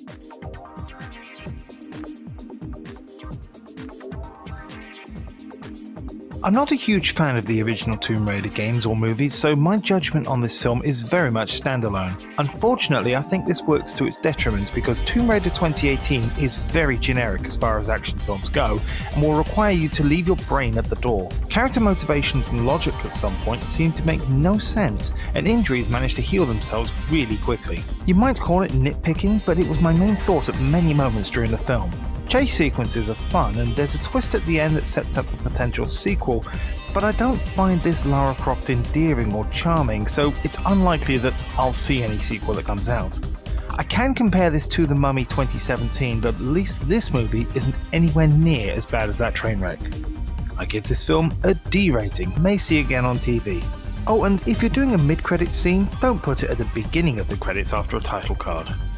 I'm not a huge fan of the original Tomb Raider games or movies, so my judgment on this film is very much standalone. Unfortunately, I think this works to its detriment because Tomb Raider 2018 is very generic as far as action films go, and will require you to leave your brain at the door. Character motivations and logic at some point seem to make no sense, and injuries manage to heal themselves really quickly. You might call it nitpicking, but it was my main thought at many moments during the film. Chase sequences are fun, and there's a twist at the end that sets up a potential sequel, but I don't find this Lara Croft endearing or charming, so it's unlikely that I'll see any sequel that comes out. I can compare this to The Mummy 2017, but at least this movie isn't anywhere near as bad as that train wreck. I give this film a D rating, may see again on TV. Oh, and if you're doing a mid-credits scene, don't put it at the beginning of the credits after a title card.